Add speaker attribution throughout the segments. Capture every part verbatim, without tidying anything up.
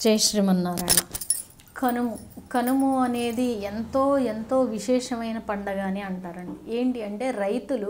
Speaker 1: జై శ్రీమన్నారాయణ. కనుము కనుము అనేది ఎంతో ఎంతో విశేషమైన పండగ అని అంటారండి. ఏంటి అంటే రైతులు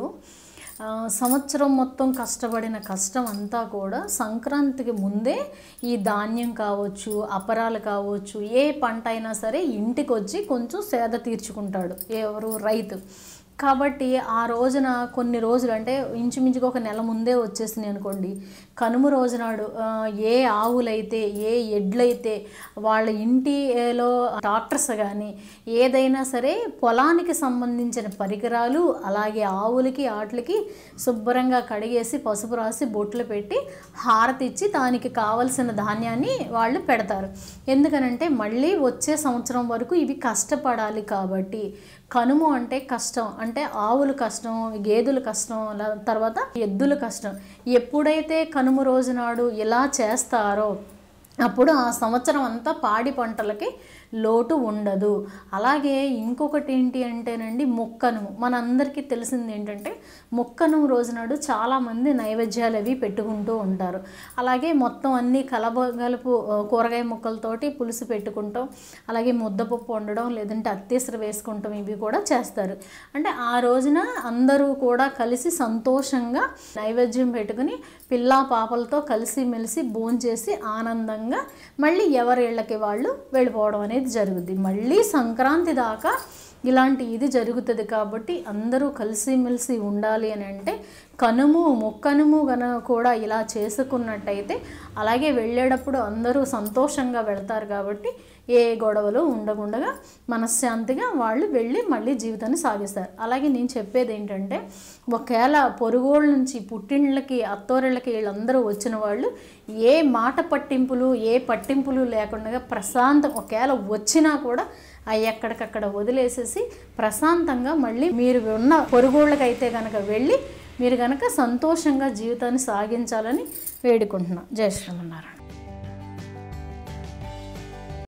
Speaker 1: సంవత్సరం మొత్తం కష్టపడిన కష్టం అంతా కూడా సంక్రాంతికి ముందే ఈ ధాన్యం కావచ్చు, అపరాలు కావచ్చు, ఏ పంట అయినా సరే ఇంటికి వచ్చి కొంచెం సేద తీర్చుకుంటాడు ఎవరు రైతు. కాబట్టి ఆ రోజున కొన్ని రోజులు అంటే ఇంచుమించుగా ఒక నెల ముందే వచ్చేసింది అనుకోండి, కనుమ రోజునాడు ఏ ఆవులైతే ఏ ఎడ్లయితే వాళ్ళ ఇంటిలో ట్రాక్టర్స్ కానీ ఏదైనా సరే పొలానికి సంబంధించిన పరికరాలు అలాగే ఆవులకి వాటికి శుభ్రంగా కడిగేసి పసుపు రాసి బొట్లు పెట్టి హారతి ఇచ్చి దానికి కావలసిన ధాన్యాన్ని వాళ్ళు పెడతారు. ఎందుకనంటే మళ్ళీ వచ్చే సంవత్సరం వరకు ఇవి కష్టపడాలి కాబట్టి. కనుము అంటే కష్టం, అంటే ఆవులు కష్టం, గేదెలు కష్టం, తర్వాత ఎద్దులు కష్టం. ఎప్పుడైతే కనుమ రోజు నాడు ఇలా చేస్తారో అప్పుడు ఆ సంవత్సరం అంతా పాడి పంటలకి లోటు ఉండదు. అలాగే ఇంకొకటి ఏంటి అంటేనండి మొక్కనుము. మనందరికీ తెలిసింది ఏంటంటే మొక్కనుము రోజునాడు చాలామంది నైవేద్యాలు అవి పెట్టుకుంటూ ఉంటారు. అలాగే మొత్తం అన్నీ కలబగలుపు కూరగాయ ముక్కలతోటి పులుసు పెట్టుకుంటాం, అలాగే ముద్దపప్పు వండడం లేదంటే అత్తేసరి వేసుకుంటాం, ఇవి కూడా చేస్తారు. అంటే ఆ రోజున అందరూ కూడా కలిసి సంతోషంగా నైవేద్యం పెట్టుకుని పిల్లా పాపలతో కలిసి మెలిసి భోంచేసి ఆనందంగా మళ్ళీ ఎవరి ఇళ్ళకి వాళ్ళు వెళ్ళిపోవడం అనేది జరుగుద్ది. మళ్ళీ సంక్రాంతి దాకా ఇలాంటి ఇది జరుగుతుంది. కాబట్టి అందరూ కలిసిమెలిసి ఉండాలి అని అంటే కనుము మొక్కనుము గన కూడా ఇలా చేసుకున్నట్టయితే అలాగే వెళ్ళేటప్పుడు అందరూ సంతోషంగా వెళ్తారు. కాబట్టి ఏ గొడవలు ఉండకుండా మనశ్శాంతిగా వాళ్ళు వెళ్ళి మళ్ళీ జీవితాన్ని సాగిస్తారు. అలాగే నేను చెప్పేది ఏంటంటే ఒకవేళ పొరుగోళ్ళ నుంచి పుట్టింళ్ళకి అత్తోరిళ్ళకి వీళ్ళందరూ వచ్చిన వాళ్ళు ఏ మాట పట్టింపులు ఏ పట్టింపులు లేకుండా ప్రశాంతం, ఒకవేళ వచ్చినా కూడా అవి ఎక్కడికక్కడ వదిలేసేసి ప్రశాంతంగా మళ్ళీ మీరు ఉన్న పొరుగోళ్ళకైతే కనుక వెళ్ళి మీరు కనుక సంతోషంగా జీవితాన్ని సాగించాలని వేడుకుంటున్నాను. జై శ్రీమన్నారాయణ.